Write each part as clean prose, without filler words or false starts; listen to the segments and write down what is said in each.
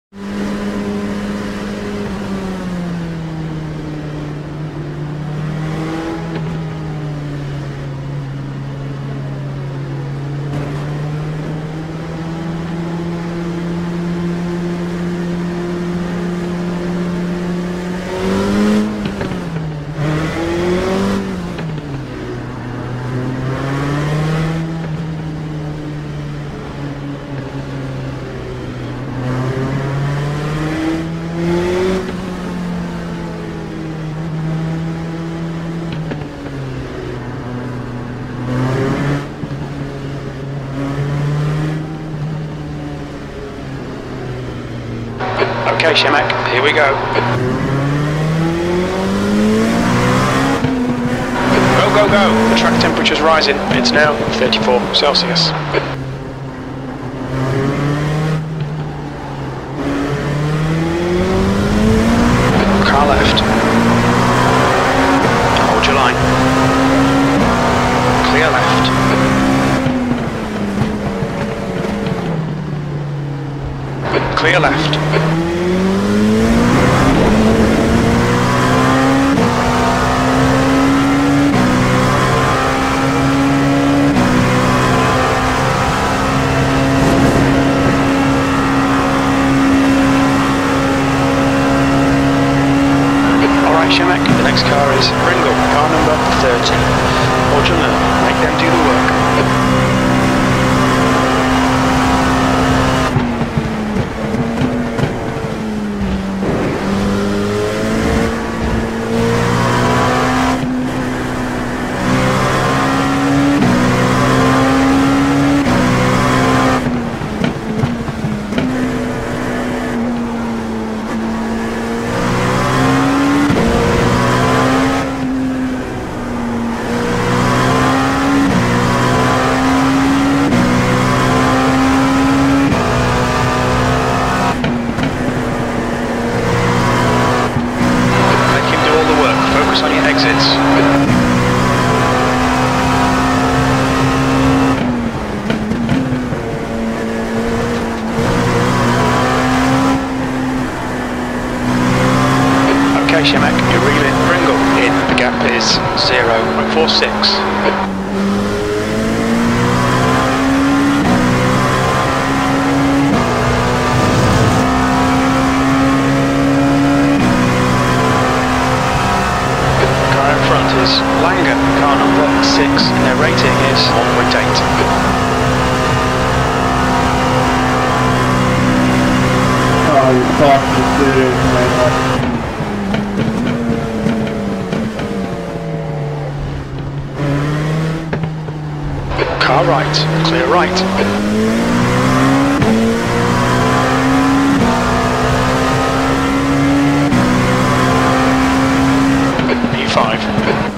Okay, Shemek, here we go. Go, go, go! The track temperature's rising. It's now 34 Celsius. Car left. Hold your line. Clear left. Clear left. Shemek, the next car is Ringo, car number 30. Hold your line, make them do the work. Okay, Shemek, you're reeling Ringo in. The gap is 0.46. Langer, car number 6, and their rating is 1.8. Oh, you fucking serious, man. Car right, clear right. P5.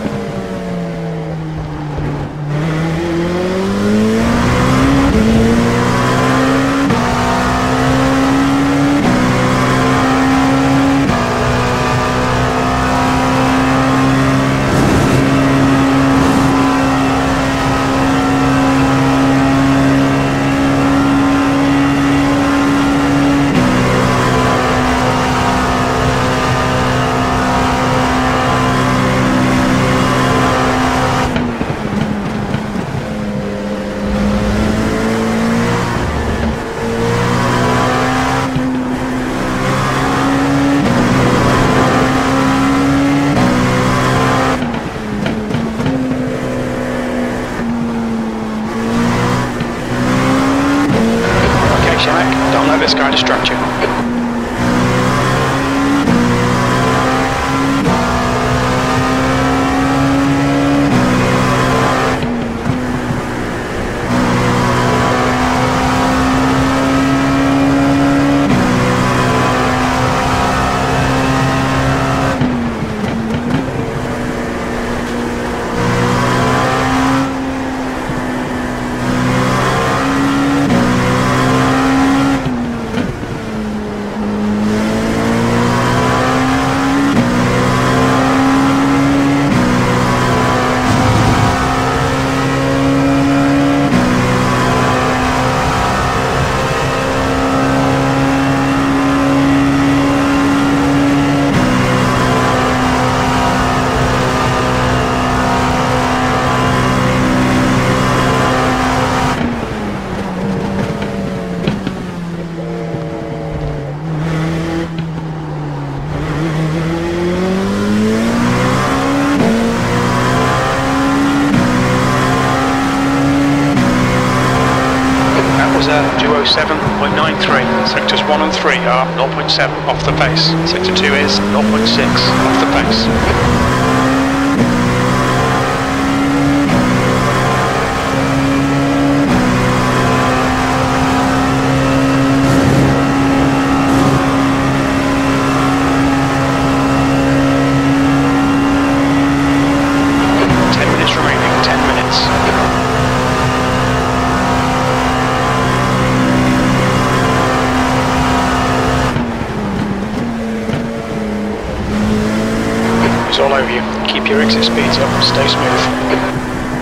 Don't let this guy distract you. 207.93. Sectors 1 and 3 are 0.7 off the pace. Sector 2 is 0.6 off the pace. It's all over you. Keep your exit speeds up, stay smooth.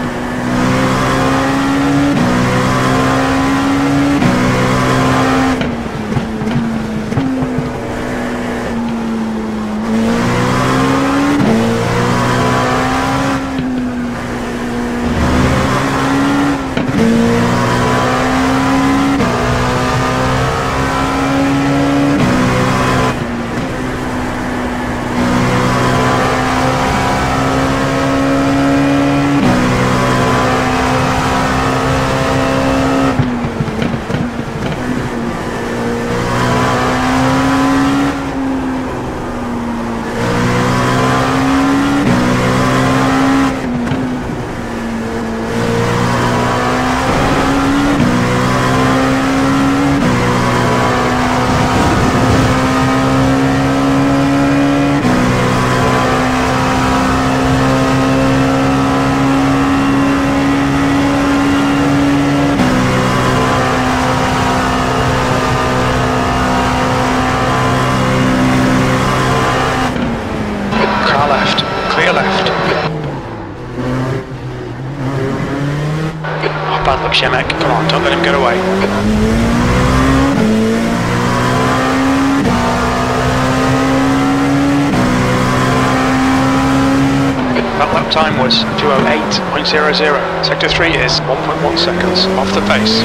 Bad luck, Shemek. Come on, don't let him get away. That lap time was 2:08.00. Sector 3 is 1.1 seconds off the pace.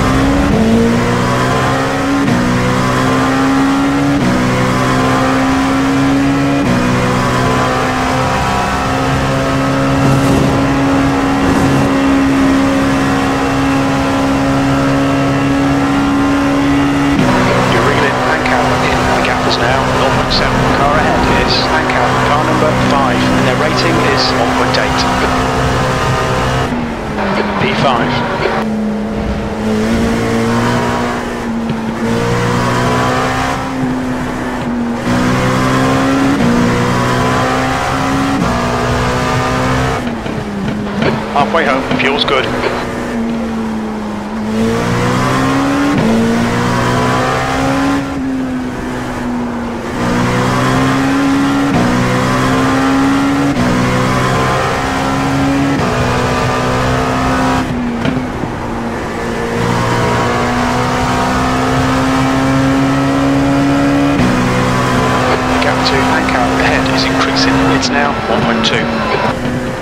Halfway home, fuel's good. Gap to anchor ahead is increasing. It's now 1.2.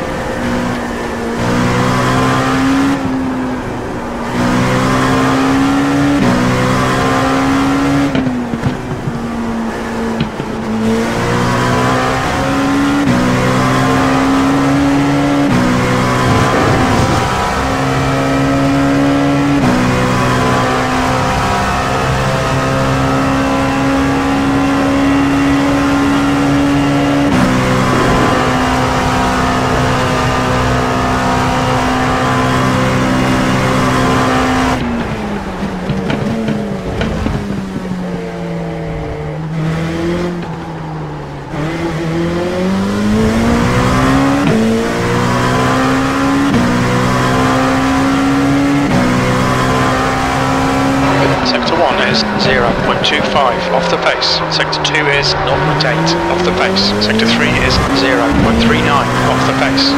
Sector 1 is 0.25 off the pace. Sector 2 is 0.8 off the pace. Sector 3 is 0.39 off the pace.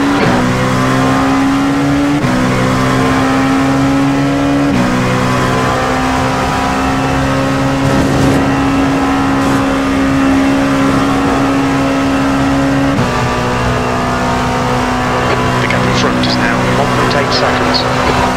The gap in front is now 1.8 seconds.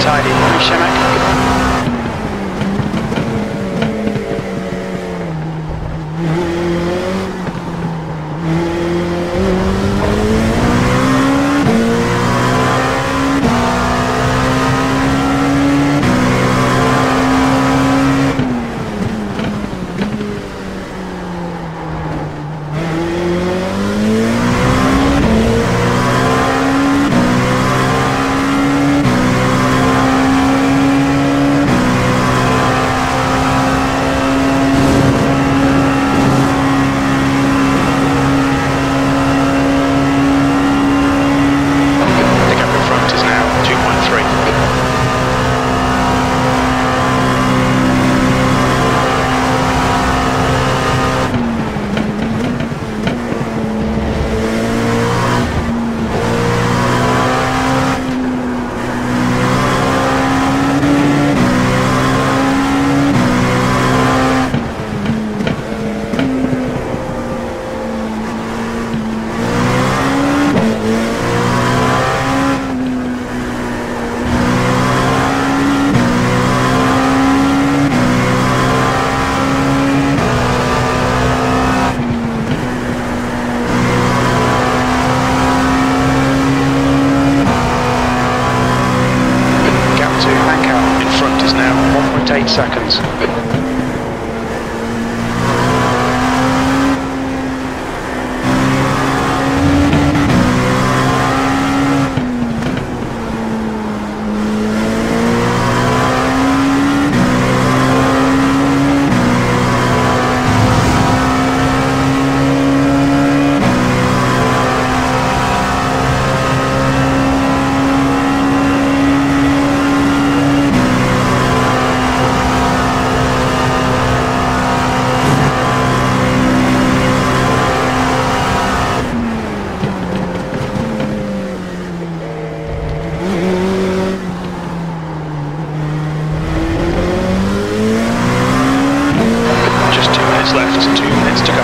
tidy. Thanks, Shemek. Seconds. Left, 2 minutes to go.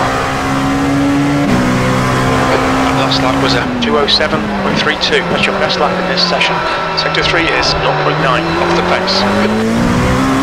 Our last lap was a 2:07.32. That's your best lap in this session. Sector 3 is 0.9 off the pace.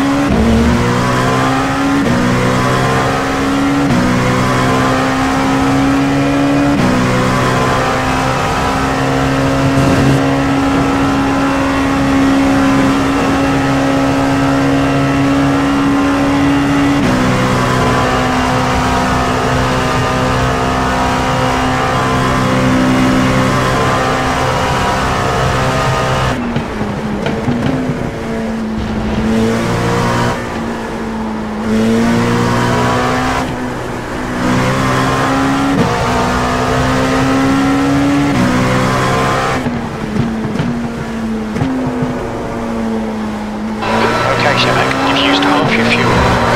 You've used half your fuel.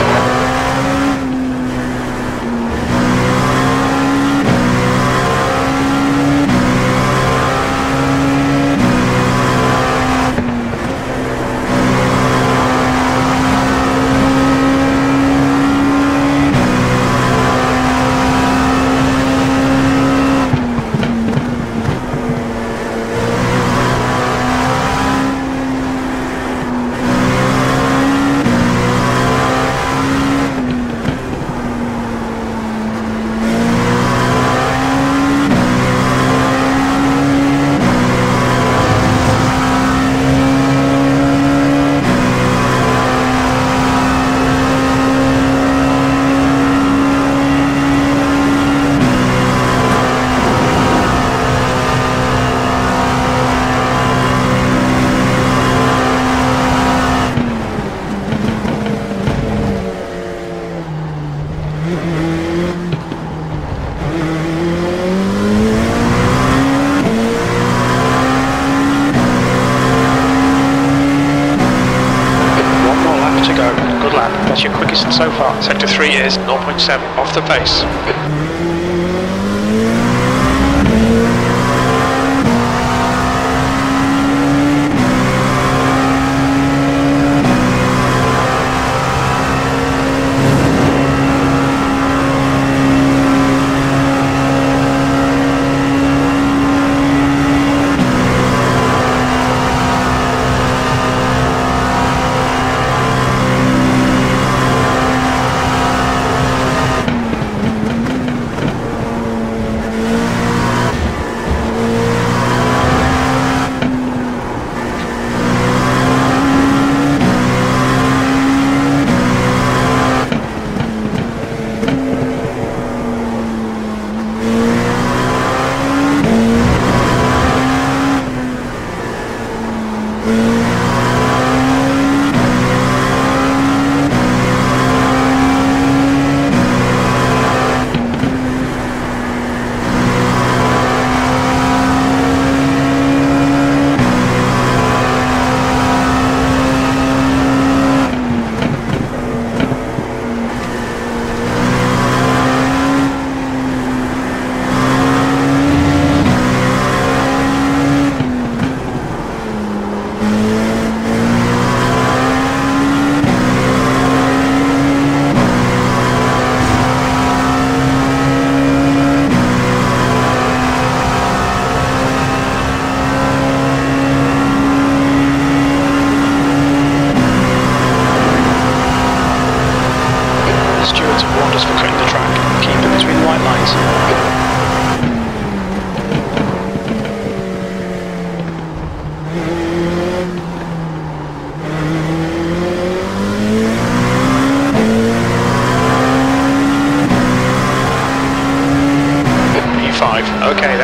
That's your quickest so far. Sector 3 is 0.7 off the pace.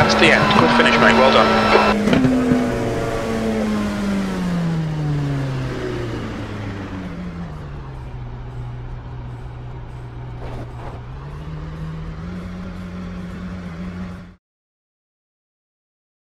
That's the end. Good finish, mate. Well done.